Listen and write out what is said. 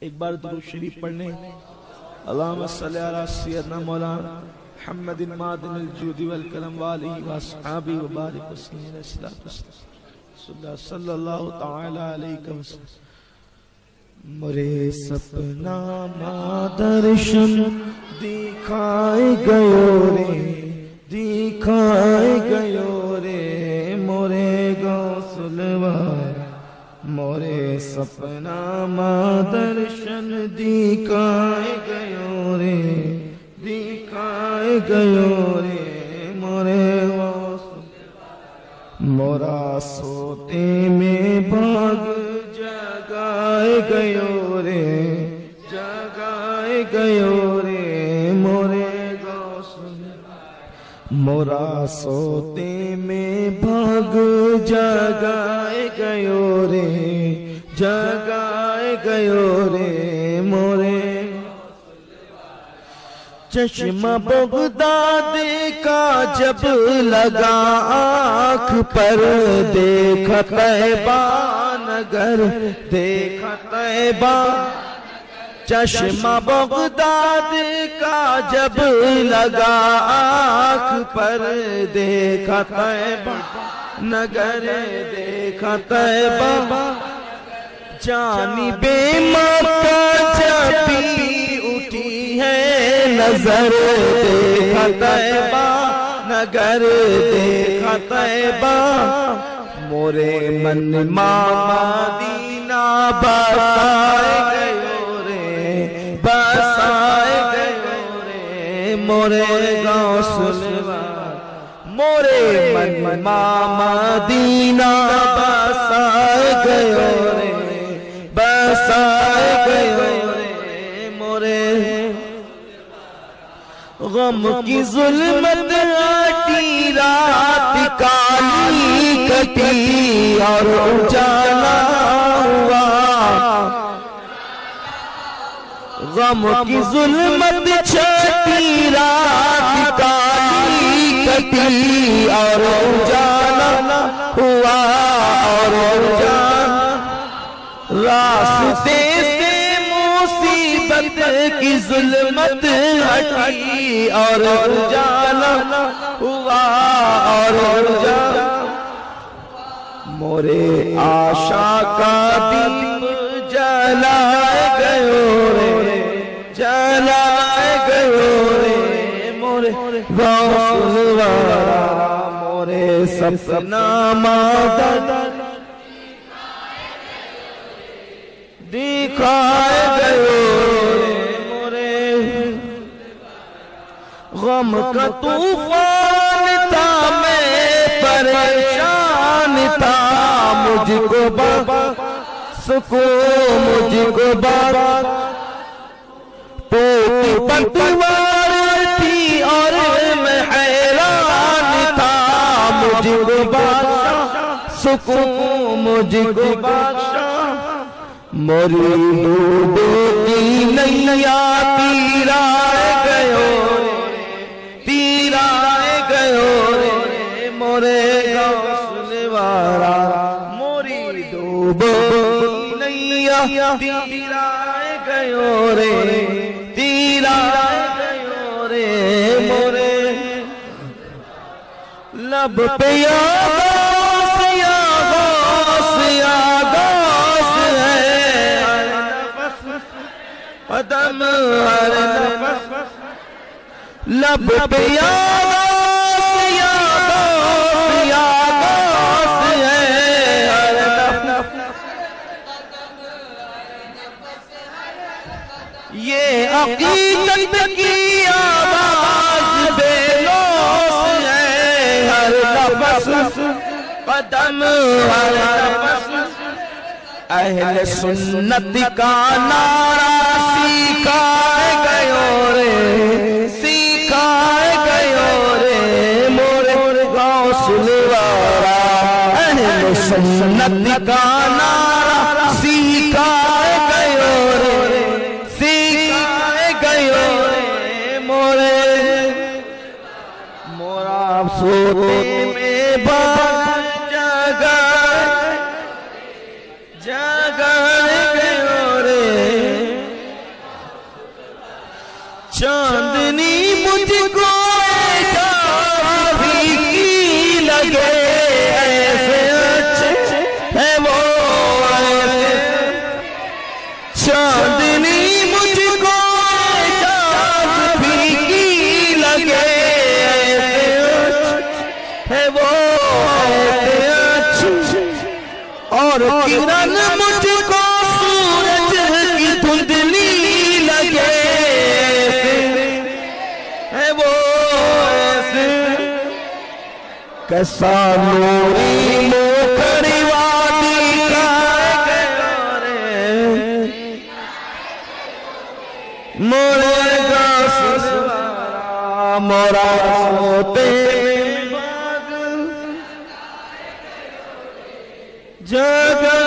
एक बार दुरूद शरीफ पढ़ लें। अल्लाहुम्मा सल्ली अला सय्यदना मौलाना मुहम्मदिन मादिनिल जूदी वल करम वालिहि व अस्हाबी व बारिक वसल्लम सल्लल्लाहु तआला अलैहि वसल्लम। मोरे सपना मा दर्शन दिखाए गयो रे, दिखाए गयो रे मोरे गौसुलवारा। मोरे सपना मा दर्शन दिखाए गयो रे, दिखाए गयो रे मोरे गौसुलवारा। मोरा सोते में भाग जगाए गयो रे, जगाए गयो रे मोरे गौसुलवारा। मोरा सोते में भाग जगाए गयो रे, जगाए गयो रे मोरे। चश्मा बगदाद का जब लगा आँख पर, देखा तैबा नगर, देखा तैबा। चश्मा बगदाद का जब लगा आँख पर, देखा तैबा नगर, देखा तैबा। जानी बेमक्का जबी उठी है नजर, देखा तैबा नगर, देखा तैबा। मोरे मन मदीना बसाए गयो रे, बसाए गयो रे मोरे गौसुलवारा। मोरे मन मदीना बसाए गयो रे, बसाए गयो रे मोरे। गम की जुल्मत हटी, रात काली कटी और उजाला हुआ। गम की जुल्मत छटी, रात काली कटी और उजाला हुआ, और उजाला। रास्ते से मुसीबत की जुल्मत हटी और उजाला हुआ, और उजाला। मोरे आशा का दीप जलाए गयो रे, जलाए गयो रे मोरे गौसुलवारा। मोरे सपना मादन दिखाए गयो रे मोरे। गम का तूफान था, मैं परेशान था, मुझको बाबा सुकून, मुझको बाबा। टूटी पतवार थी और मैं हैरान था, मुझको बादशाह सुकून, मुझको बादशाह। मोरी डूबती नैया तीराए गयो रे, तीराए गयो रे मोरे गौसुलवारा। मोरी डूबती नैया तीराए गयो रे, तीराए गयो रे मोरे। लब पे या गौस, या गौस, या गौस है कदम हर नफस। लब पे या गौस, या गौस, या गौस है हर नफस। ये अकीदत की आवाज बेलोस है हर नफस, कदम हर नफस। अहले सुन्नत का नारा सिखाए गयो रे, सिखाए गयो रे मोरे गौसुलवारा। अहले सुन्नत का नारा सिखाए गयो रे, सिखाए गयो रे मोरे। मोरा सोते में बात जगाए, जगाए गयो रे चांदनी मुझको फीकी लगे ऐसे अच्छे है वो ऐसे। चांदनी मुझको फीकी लगे ऐसे है वो ऐसे अच्छे। और किरण मुझको सूरज की धुंधली लगे है वो ऐसे। कैसा नूरी मोखरी वादी का मोरेगा ससुरा मोरा होते जग